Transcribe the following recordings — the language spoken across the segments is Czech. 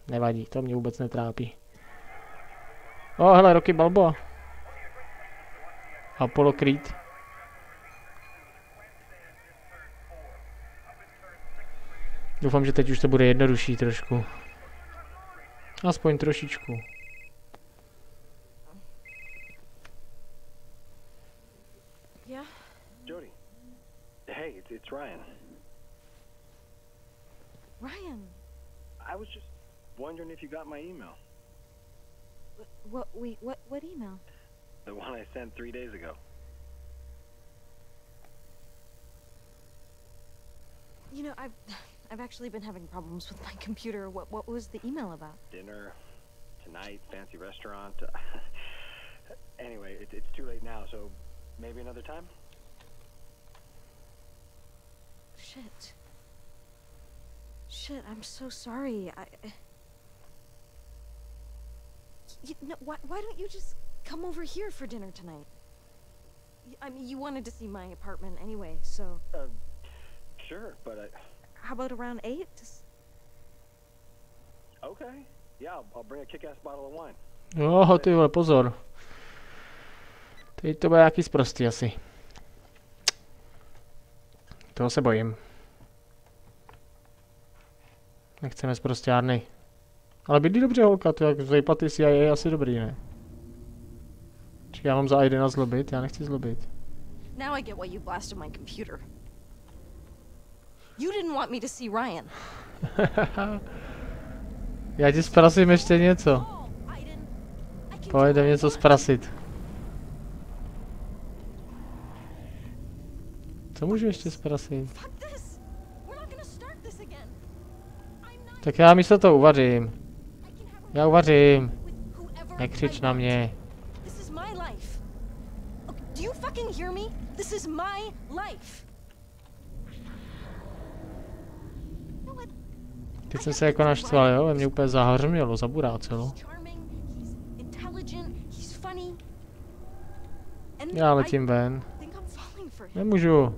Nevadí, to mě vůbec netrápí. O, hele, Rocky Balboa. Apollo Creed. Doufám, že teď už to bude jednodušší trošku. Aspoň trošičku. Yeah? Jody. Hey, it's Ryan. Ryan. I was just wondering if you got my email. What email? The one I sent 3 days ago. You know, I've actually been having problems with my computer. What was the email about? Dinner tonight, fancy restaurant. Anyway, it's too late now, so maybe another time? Shit, I'm so sorry. Why don't you just come over here for dinner tonight? I mean, you wanted to see my apartment anyway, so... Sure, but How about around 8? Okay. Yeah, I'll bring a kick-ass bottle of wine. Jo, ty vole, pozor. Teď to bude nějaký sprostý asi. Toho se bojím. Nechceme sprostěrny. Ale bydlí dobře holka, to jak zajpaty CIA je asi dobrý, ne? Čekaj, já mám za Aidena zlobit, já nechci zlobit. Now I get why you blasted my computer. You didn't want me to see Ryan. Já ti zprasím ještě něco. Pojď, jdem něco zprasit. Co můžu ještě zprasit? Tak já místo toho uvařím. Já uvařím. Nekřič na mě. Teď jsem se jako naštval, jo? Mě úplně zahrmělo, zaburácelo. Já letím ven. Nemůžu.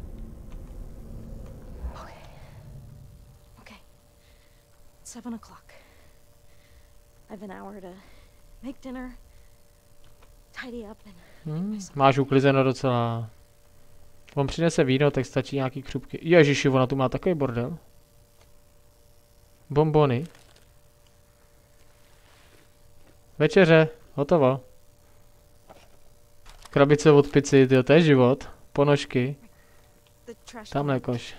Okay. 7 o'clock. I've an hour to make dinner, tidy up and... Máš uklizeno docela. On přinese víno, tak stačí nějaký křupky. Ježiši, ona tu má takový bordel. Bonbony. Večeře, hotovo. Krabice od pici, tyjo, to je život. Ponožky. Tamhle koš.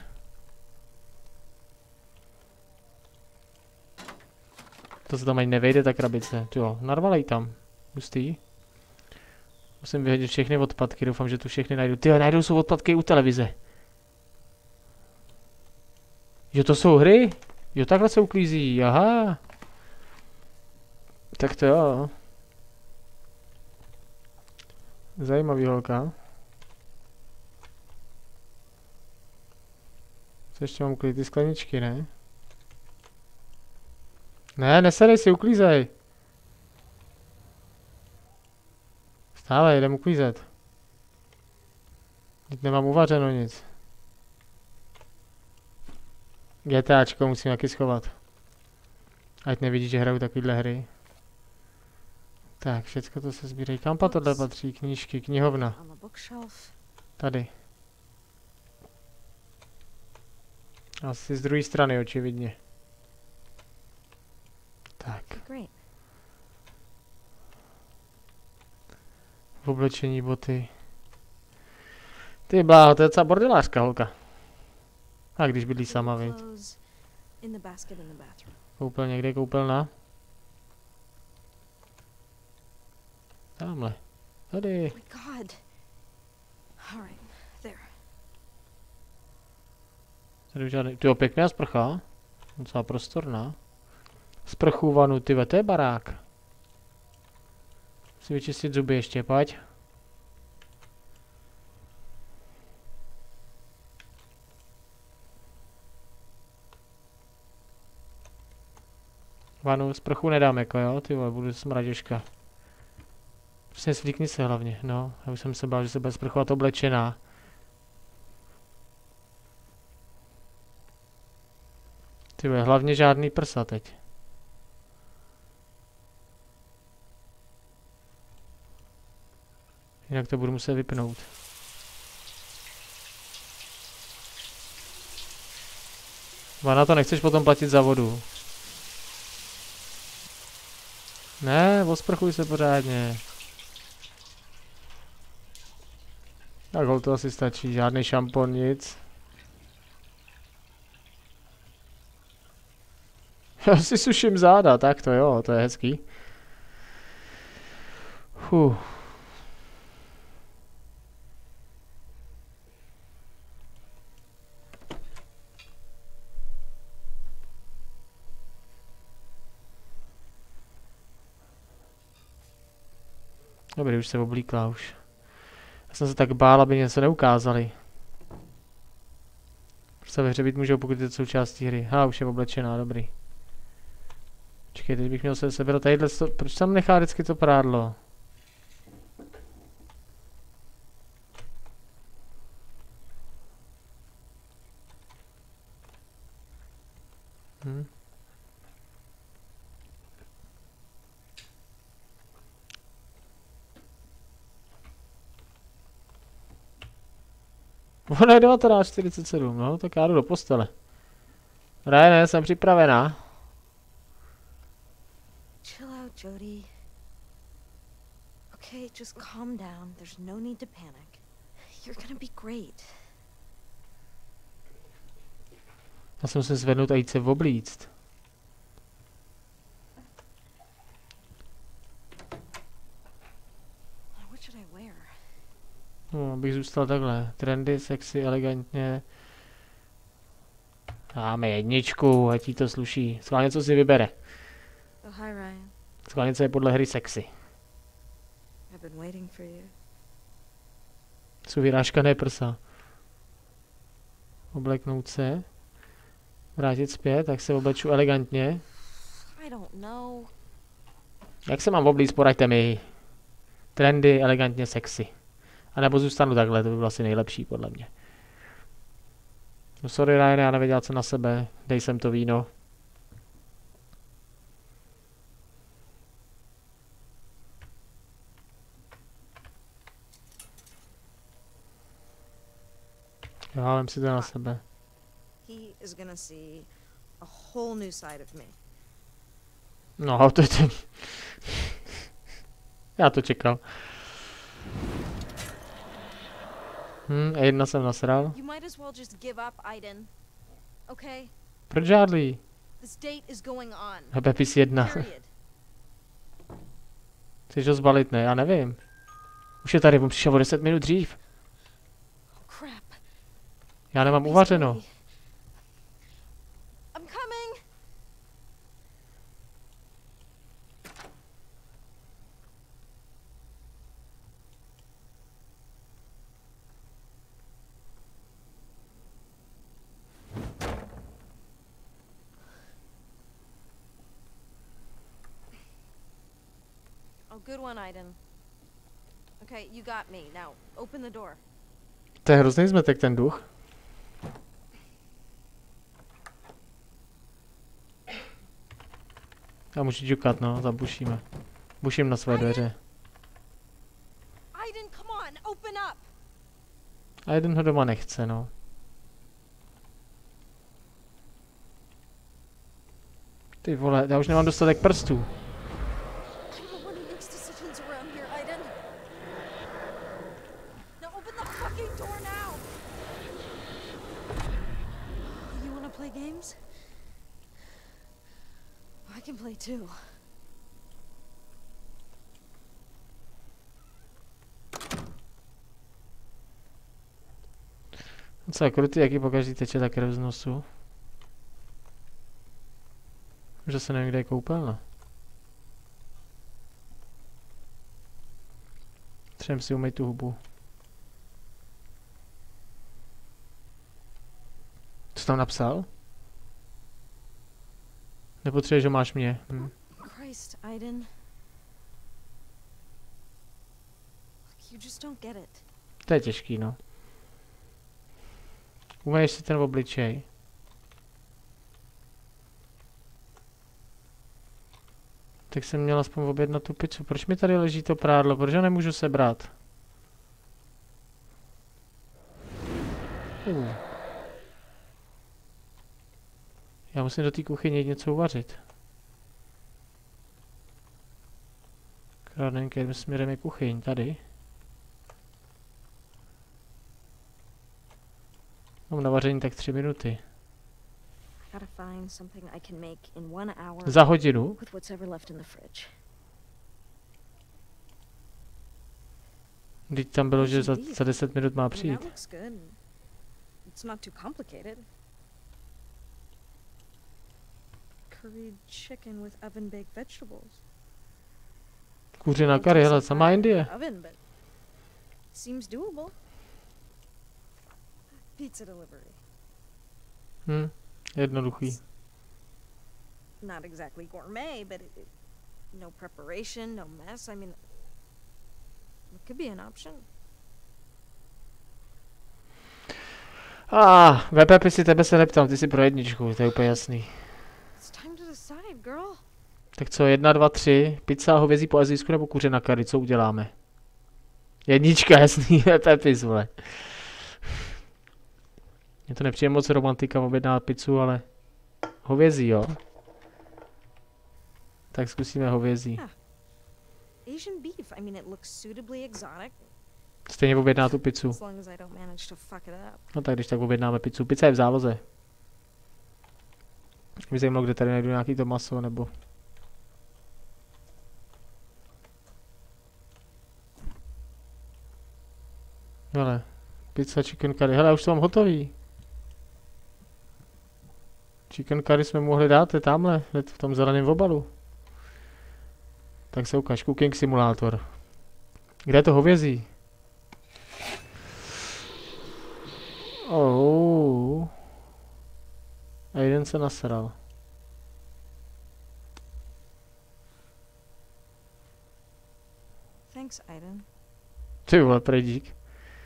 To se tam ani nevejde, ta krabice. Jo, narvalej tam. Hustý. Musím vyhodit všechny odpadky, doufám, že tu všechny najdu. Tyjo, najdou jsou odpadky u televize. Jo, to jsou hry? Jo, takhle se uklízí, aha. Tak to jo. Zajímavý holka. Co ještě mám uklidit ty skleničky, ne? Ne, nesedej si, uklízej. Vstávej, jdem uklízet. Teď nemám uvařeno nic. GTAčko musím taky schovat. Ať nevidí, že hraju takovýhle hry. Tak, všecko to se sbírají. Kam tohle patří? Knížky, knihovna. Tady. Asi z druhé strany, očividně. Tak. V oblečení boty. Ty bláho, to je docela bordelářka holka. A když bydlí sama, viď. Koupel někde, koupelna. Tamhle. Tady. Tady už žádný. Tyjo, pěkná sprcha. Docela prostorná. Sprchu vanu, tyve, to je barák. Musím vyčistit zuby ještě, pojď. Vanu, sprchu nedám jako jo, ty vole, budu smraděžka. Prostě svlíkni se hlavně, no. Já už jsem se bál, že se bude sprchovat oblečená. Ty vole, hlavně žádný prsa teď. Jinak to budu muset vypnout. A na to nechceš potom platit za vodu. Ne, osprchuj se pořádně. Tak to asi stačí, žádný šampon, nic. Já si suším záda, tak to jo, to je hezký. Dobrý, už se oblíkla už. Já jsem se tak bál, aby něco neukázali. Se ve hře být můžou, pokud je to součástí hry. Už je oblečená, dobrý. Počkej, teď bych měl se sebrat tadyhle, proč tam nechá vždycky to prádlo? Ono je 19:47, no, tak já jdu do postele. Ne, jsem připravená. Chill out, Jodie. Okay, just calm down. There's no need to panic. You're gonna be great. Já jsem se zvednout a jít se oblíct. What should I wear? No, abych zůstal takhle. Trendy, sexy, elegantně. Dáme jedničku, ať jí to sluší. Schválně, co si vybere. Oh, hi, Ryan. Schválně, co je podle hry sexy. I've been waiting for you. Jsou vyrážkané prsa. Obleknout se. Vrátit zpět, tak se obleču elegantně. I don't know. Jak se mám oblíct, poraďte mi. Trendy, elegantně, sexy. A nebo zůstanu takhle, to by bylo asi nejlepší, podle mě. No sorry, Ryan, já nevěděl, co na sebe. Dej sem to víno. Jo, vem si to na sebe. He is gonna see a whole new side of me. No, to je ten... Já to čekal. Jedna jsem nasral. You might as well just give up, Aiden. Okay? Proč žádlí? This date is going on. Pepis 1. Period. Chceš ho zbalit, ne? Já nevím. Už je tady, on přišel o 10 minut dřív. Oh, crap. Já nemám uvařeno. I'm coming. Oh, good one, Aiden. Okay, you got me. Now, open the door. To je hrozný zmetek, ten duch. Já můžu ťukat, no, zabušíme. Buším na své dveře. Aiden, come on, open up. A jeden ho doma nechce, no. Ty vole, já už nemám dostatek prstů. I'm the one who makes decisions around here, Aiden. Now open the fucking door now. You wanna play games? I can play too. Co je krutý, jaký pokaždý teče ta krev z nosu. Že se nevím, kde je koupelna. Třeba si umýt tu hubu. Co tam napsal? Nepotřebuješ, že máš mě. Christ, Aiden. You just don't get it. To je těžký, no. Umeješ si ten obličej. Tak jsem měl aspoň objednat tu pizzu. Proč mi tady leží to prádlo? Proč ho nemůžu sebrat? potřebuju. Já musím do té kuchyně jít něco uvařit. Krádným kterým směrem je kuchyň, tady. Mám na vaření tak 3 minuty. Gotta find something I can make in 1 hour Za hodinu? with what's ever left in the fridge. Vždyť tam bylo, že za 10 minut má I mean, that přijít. looks good. It's not too complicated. Curried chicken with oven-baked vegetables. Kuře na kary, hele, samá Indie. Oven, but seems doable. Pizza delivery. Jednoduchý. Not exactly gourmet, but no preparation, no mess. I mean, it could be an option. VPP si tebe se neptám, ty jsi pro jedničku, to je úplně jasný. It's time to decide, girl. Tak co, 1, 2, 3, pizza, hovězí po azijsku nebo kuře na kary, co uděláme? Jednička, jasný, VPP, vole. Mně to nepřijde moc romantika objednat pizzu, ale hovězí, jo? Tak zkusíme hovězí. Asian beef. I mean, it looks suitably exotic. Stejně objedná tu pizzu. As long as I don't manage to fuck it up. No tak když tak objednáme pizzu. Pizza je v záloze. Mě zajímalo, kde tady najdu nějaký to maso, nebo... Hele, pizza, chicken curry. Hele, už to mám hotový. Chicken curry jsme mohli dát, je tamhle, v tom zeleném obalu. Tak se ukáž, cooking simulátor. Kde je to hovězí? A jeden se nasral. Thanks, Aiden. Ty vole, prej dík.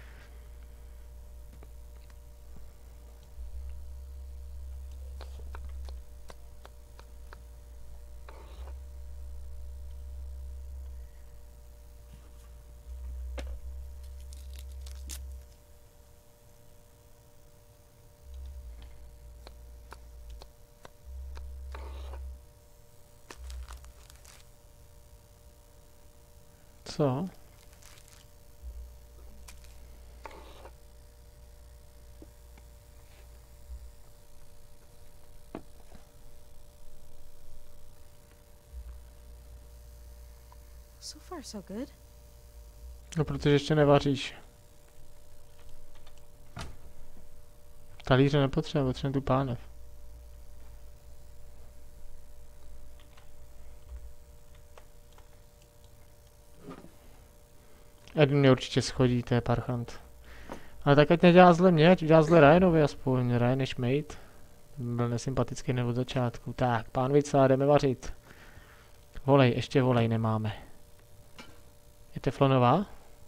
Co? So far, so good. No, protože ještě nevaříš. Talíře nepotřebuje, potřebuje tu pánev. Edwin mě určitě schodí, to je parchant. Ale tak ať nedělá zle mě, ať udělá zle Ryanovi aspoň. Ryan je šmejt. Byl nesympatický hned od začátku. Tak, pánvica, jdeme vařit. Volej, ještě volej nemáme. Je teflonová?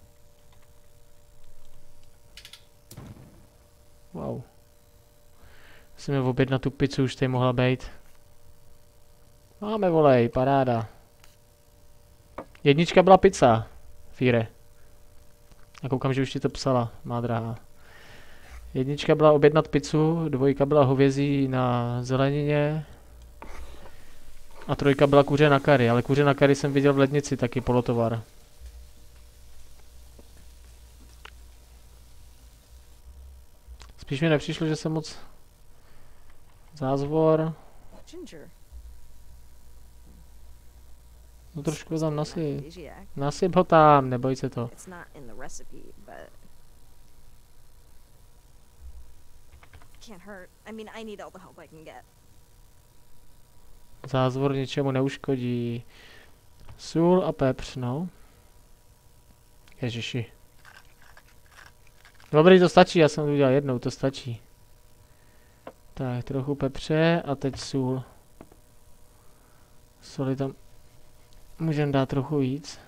Wow. Musíme objednat tu pizzu, už tady mohla být. Máme volej, paráda. Jednička byla pizza, Fíre. A koukám, že už ti to psala, má drahá. Jednička byla objednat pizzu, dvojka byla hovězí na zelenině. A trojka byla kuře na kary, ale kuře na kary jsem viděl v lednici, taky polotovar. Spíš mi nepřišlo, že jsem moc... Zázvor. Ginger. No trošku ho tam nasyp. Aphrodisiac. Nasyp ho tam, neboj se to. It's not in the recipe, but can't hurt. I mean, I need all the help I can get. Zázvor ničemu neuškodí. Sůl a pepř, no. Ježiši. Dobrý, to stačí, já jsem to udělal jednou, to stačí. Tak, trochu pepře a teď sůl. Soli tam můžeme dát trochu víc.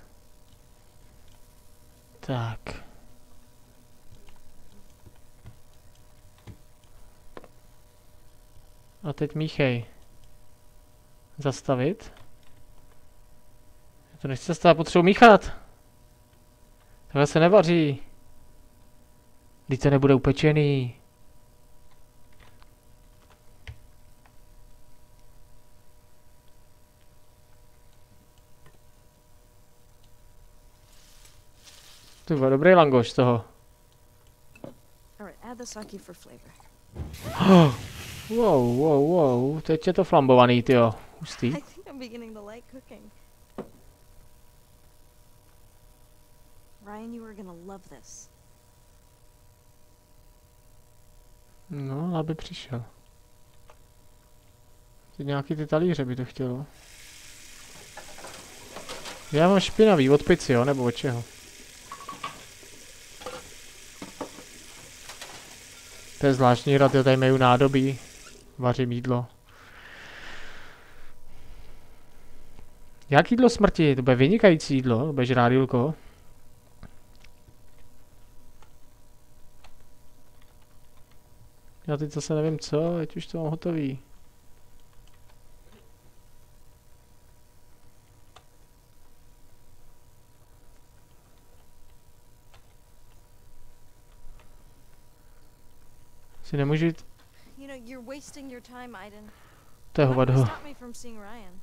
Tak. A teď míchej. Zastavit. Já to nechci zastavit, potřebuji míchat. Takhle se nevaří. Vždyť to nebude upečený. To byl dobrý langoš z toho. Alright, add the sake for flavor. Wow, teď je to flambovaný, tyjo. Hustý. I think I'm beginning to like cooking. Ryan, you are gonna love this. No, aby přišel. Teď nějaký ty talíře by to chtělo. Já mám špinavý, od pici, jo, nebo od čeho? To je zvláštní hrad, jo, tady mají nádobí. Vařím jídlo. Jak jídlo smrti? To bude vynikající jídlo, to bude žrádilko. Já teď zase nevím co, teď už to mám hotový. Si nemůžu jít. You know, you're wasting your time, Aiden. To je Not gonna hovado. stop me from seeing Ryan.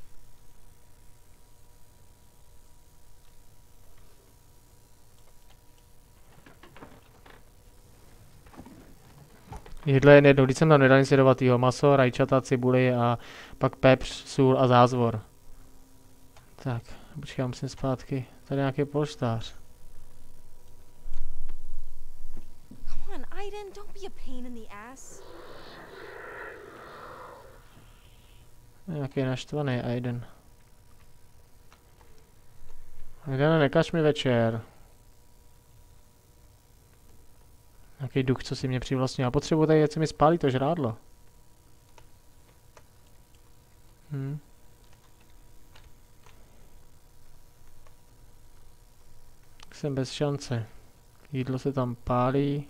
Jídlo je jedno, když jsem tam nedal nic jedovatýho. Maso, rajčata, cibuli a pak pepř, sůl a zázvor. Tak, počkej, musím zpátky. Tady nějaký polštář. Come on, Aiden, don't be a pain in the ass. Nějaký naštvaný Aiden. Aiden, nekaž mi večer. Nějaký duch, co si mě přivlastnil. Já potřebuji tady, ať se mi spálí to žrádlo. Jsem bez šance. Jídlo se tam pálí.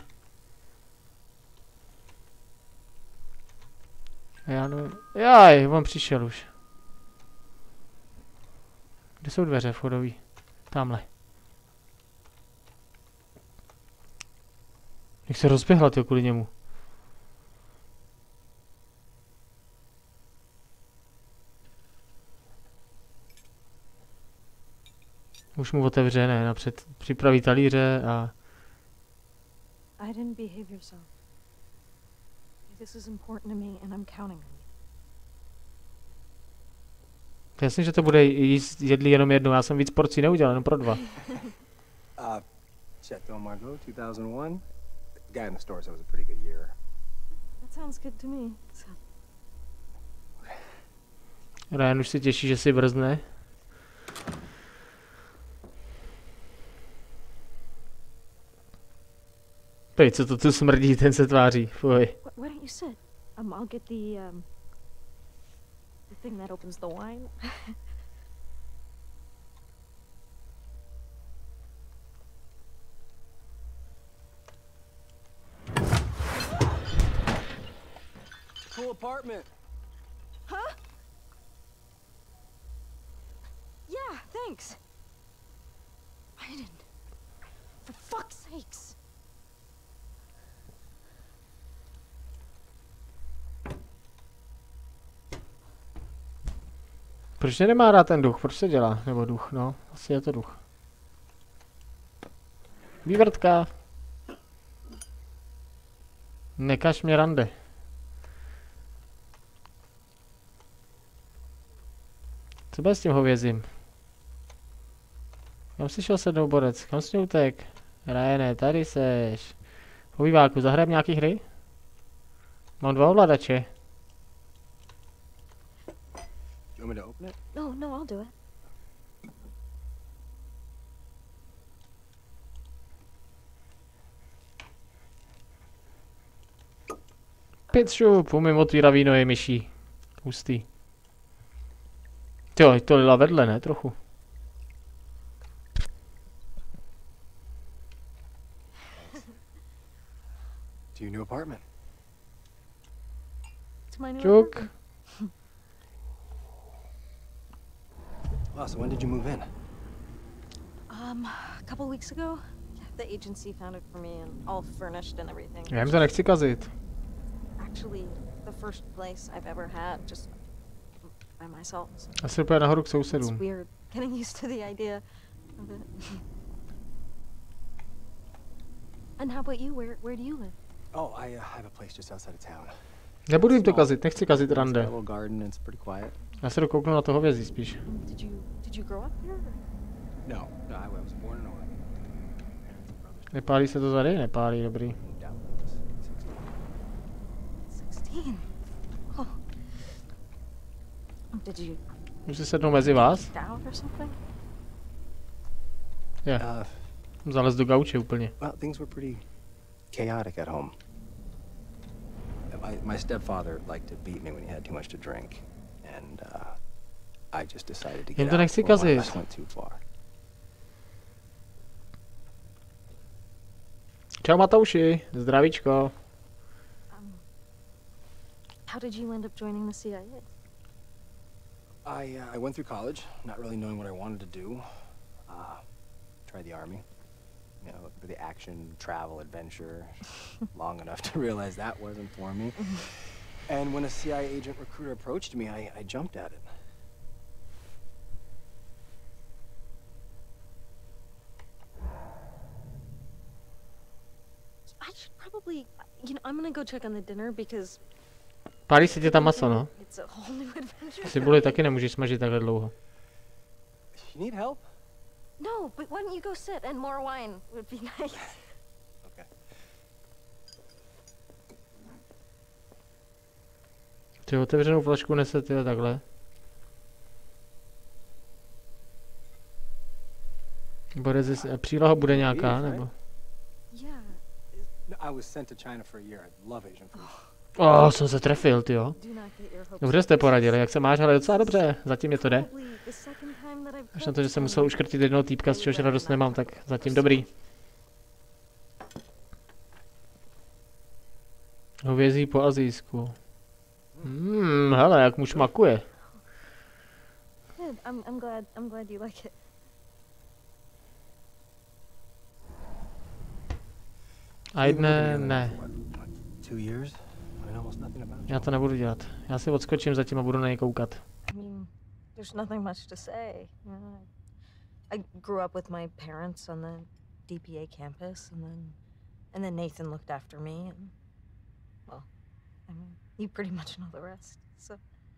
A já nevím. Jaj, on přišel už. Kde jsou dveře vchodový? Tamhle. Jak se rozběhla, tyjo, kvůli němu. Už mu otevře, ne, napřed připraví talíře a... Aiden, behave yourself. This is important to me and I'm counting on you. Jasně, že to bude jíst jedli jenom jednou, já jsem víc porcí neudělal, jenom pro 2. Chateau Margaux, 2001. The guy in the store said it was a pretty good year. That sounds good to me. So, Ryan už se těší, že si brzne. Pej, co to tu smrdí, ten se tváří, fuj. why don't you sit? I'll get the thing that opens the wine. Cool apartment. Huh? Yeah, thanks. Aiden, for fuck's sakes. Proč mě nemá rád ten duch? Proč se dělá? Nebo duch, no. Asi je to duch. Vývrtka. Nekaž mě rande. Co bude s tím hovězím? Kam jsi šel sednout, borec? Kam jsi utek? Ryane, tady seš. Pobýváku, zahrajeme nějaký hry? Mám 2 ovladače. You want me to open it? No, I'll do it. Pitšup, umím otvírat víno, je myší. Hustý. Jo, to lila vedle, ne? Trochu. To your new apartment. To my new Čuk. apartment. Wow, so when did you move in? A couple weeks ago. The agency found it for me and all furnished and everything. Já jim to nechci kazit. Actually, the first place I've ever had, just by myself. So Asi úplně nahoru k it's sousedům. weird getting used to the idea of it. And how about you? Where do you live? Oh, I have a place just outside of town. Nebudu jim to kazit, nechci kazit It's got a rande. little garden and it's pretty quiet. Já se dokouknu na to hovězí spíš. Did you grow up there? No, I was born in Oregon. Parents and brothers Nepálí se to tady? Nepálí, dobrý. moved out when I was 16. 16. Oh. Did you Můžu si sednout mezi vás? down or something? Zalez do gauče úplně. Well, things were pretty chaotic at home. My stepfather liked to beat me when he had too much to drink, and I just decided to Jen get to out nechci before my kazit. life went too far. Čau Matouši, zdravíčko. How did you end up joining the CIA? I went through college, not really knowing what I wanted to do. Tried the army. You know, for the action, travel, adventure, long enough to realize that wasn't for me. And when a CIA agent recruiter approached me, I jumped at it. I should probably, I'm gonna go check on the dinner because Pálí se ti tam maso, no. it's a whole new adventure. Cibuli taky nemůžeš smažit takhle dlouho. You need help? No, but why don't you go sit and more wine would be nice. Okay. Ty otevřenou flašku nese ty takhle. Příloha bude nějaká, nebo? Yeah. No, I was sent to China for a year. I love Asian food. Jsem se trefil, tyjo. Do not get your hopes Dobře jste poradili, jak se máš, ale docela dobře, zatím mě to jde. Probably the second time that I've Až na to, že cooked jsem musel uškrtit jednoho týpka, z čehož radost nemám, tak zatím dobrý. Hovězí po azijsku. Hele, jak mu šmakuje. Good. I'm glad you like it. A jedné ne. 2 years? I know almost nothing about Já to nebudu dělat. Já si odskočím zatím a budu na něj koukat. I mean, there's nothing much to say. You know, I grew up with my parents on the DPA campus, and then Nathan looked after me, and well, I mean, you pretty much know the rest. So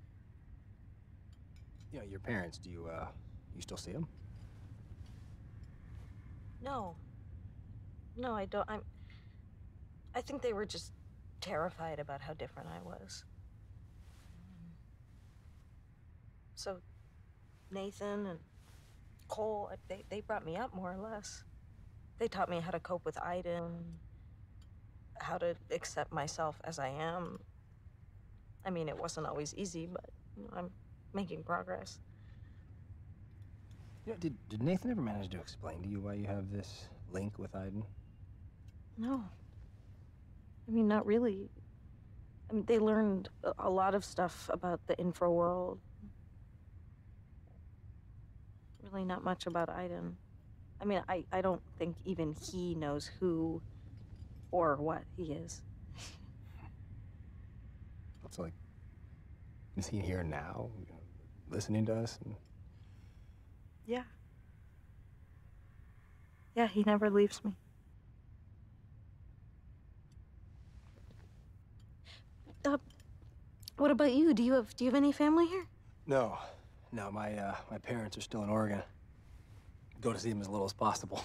You know, your parents, do you still see them? no, I don't. I think they were just terrified about how different I was. So Nathan and Cole, they brought me up more or less. They taught me how to cope with Aiden, how to accept myself as I am. I mean, it wasn't always easy, but I'm making progress. You know, did Nathan ever manage to explain to you why you have this link with Aiden? No. I mean, not really. I mean, they learned a lot of stuff about the infra world. Really not much about Aiden. I mean, I don't think even he knows who or what he is. It's like, is he here now, you know, listening to us? And Yeah. Yeah, he never leaves me. What about you? Do you have any family here? No, my parents are still in Oregon. Go to see them as little as possible.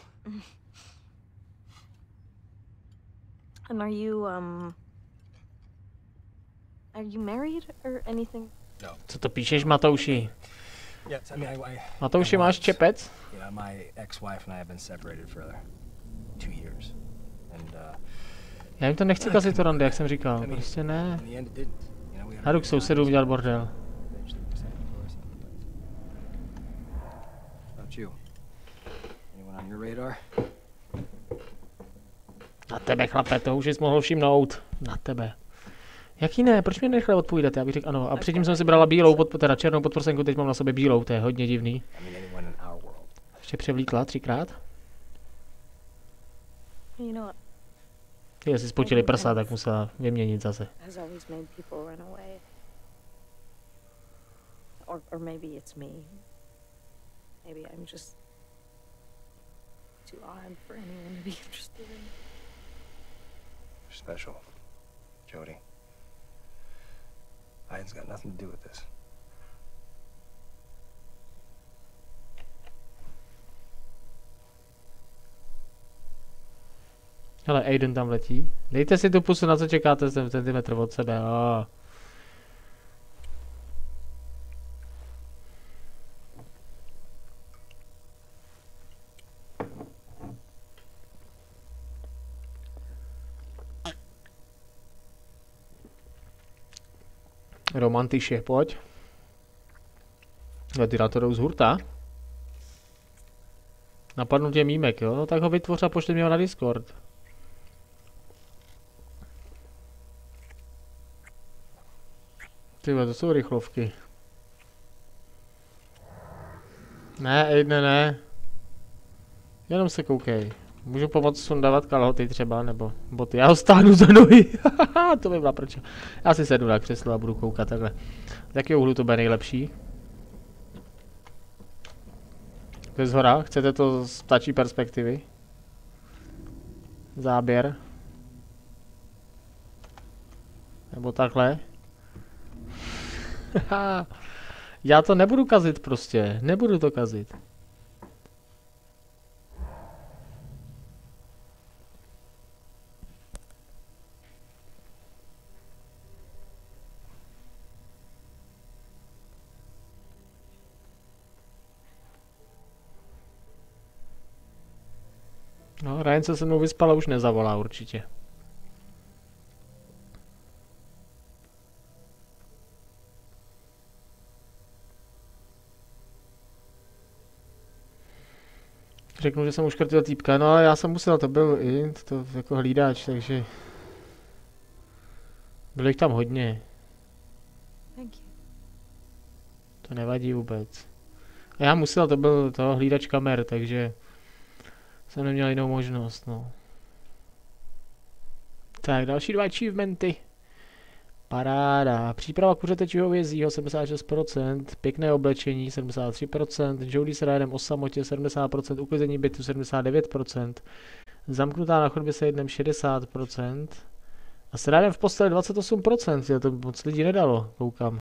And are you married or anything? No. Co to píšeš, Matouši? Yes, I mean, Matouši, máš čepec? Yeah, my ex-wife and I have been separated for 2 years, and Já jim to nechci kazit to rande, jak jsem říkal. Prostě ne. in the end it didn't. You know, we had Já jdu k sousedům dělat bordel. eventually we decided to divorce him, but- About you? Anyone on your radar? Na tebe, chlape, to už jsi mohl všimnout. Na tebe. Jaký ne? Proč mě rychle odpovídáte? Já bych řekl ano. A předtím jsem si brala bílou, teda černou podprsenku, teď mám na sobě bílou, to je hodně divný. I mean, anyone in our world. Ještě převlíkla 3krát. You know what? Ty si spotili prsa, tak musela vyměnit zase. Has always made people run away. Or maybe it's me. Maybe I'm just too odd for anyone to be interested in. You're special, Jodie. Aiden's got nothing to do with this. Hele, Aiden tam letí. Dejte si tu pusu, na co čekáte, jsem centimetr od sebe. Oh. Romantiše, pojď. Jo, ty na to jdou z hurta. Napadnu tě mímek, jo? No tak ho vytvoř a pošli mě ho na Discord. Tyhle, to jsou rychlovky. Ne, Aidne, ne. Jenom se koukej. Můžu pomoct sundávat kalhoty třeba, nebo boty. Já ho stáhnu za nohy. To by byla proč. Já si sednu na křeslo a budu koukat takhle. Z jakého úhlu to bude nejlepší? To je zhora? Chcete to z ptačí perspektivy? Záběr? Nebo takhle? Já to nebudu kazit prostě. Nebudu to kazit. No, Ryan se mnou vyspal a už nezavolá určitě. Řeknu, že jsem uškrtil týpka, no ale já jsem musel, to byl int, to jako hlídač, takže... Bylo jich tam hodně. To nevadí vůbec. A já musel, to byl toho hlídač kamer, takže... Jsem neměl jinou možnost, no. Tak, další 2 achievementy. Paráda. Příprava kuřetečího vězího 76%, pěkné oblečení 73%, Jodie s Ryanem o samotě 70%, uklizení bytu 79%, zamknutá na chodbě se jednem 60% a s Ryanem v posteli 28%, to moc lidí nedalo, koukám.